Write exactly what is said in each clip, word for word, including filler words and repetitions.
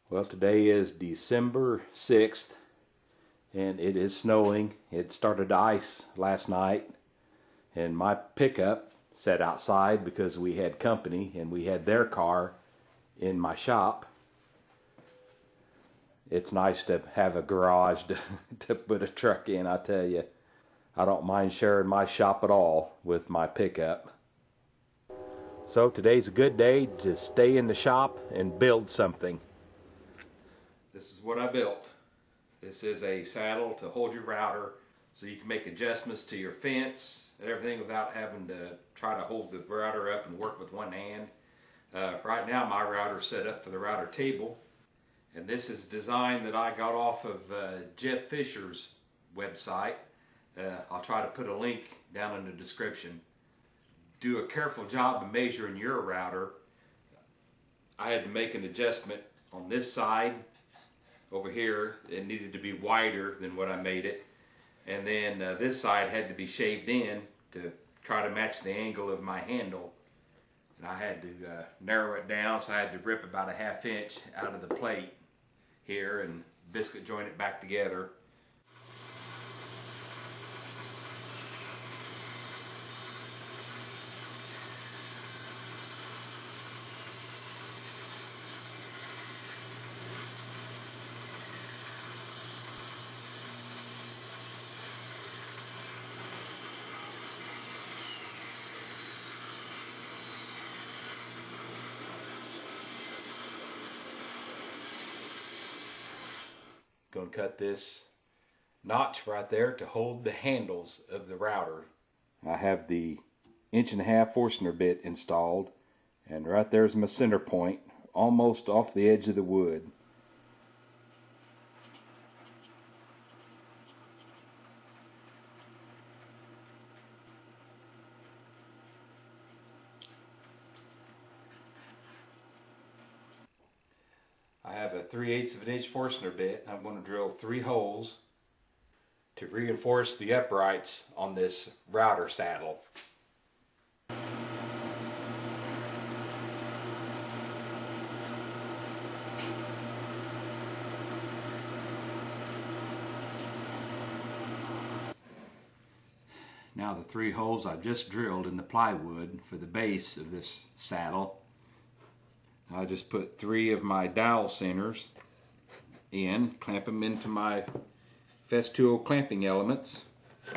Well, today is December sixth and it is snowing. It started to ice last night and my pickup sat outside because we had company and we had their car in my shop. It's nice to have a garage to, to put a truck in, I tell you. I don't mind sharing my shop at all with my pickup. So today's a good day to stay in the shop and build something. This is what I built. This is a saddle to hold your router so you can make adjustments to your fence and everything without having to try to hold the router up and work with one hand. Uh, right now my router's set up for the router table, and this is a design that I got off of uh, Jeff Fisher's website. Uh, I'll try to put a link down in the description. Do a careful job of measuring your router. I had to make an adjustment on this side over here. It needed to be wider than what I made it, and then uh, this side had to be shaved in to try to match the angle of my handle, and I had to uh, narrow it down, so I had to rip about a half inch out of the plate here and biscuit joint it back together. Going to cut this notch right there to hold the handles of the router. I have the inch and a half Forstner bit installed, and right there's my center point, almost off the edge of the wood. I have a three eighths of an inch Forstner bit. I'm going to drill three holes to reinforce the uprights on this router saddle. Now the three holes I've just drilled in the plywood for the base of this saddle, I just put three of my dowel centers in, clamp them into my Festool clamping elements.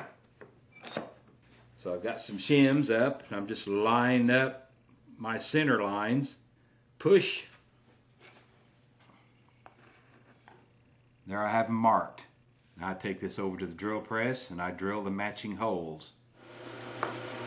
So I've got some shims up, and I'm just lining up my center lines, push. There I have them marked. Now I take this over to the drill press and I drill the matching holes.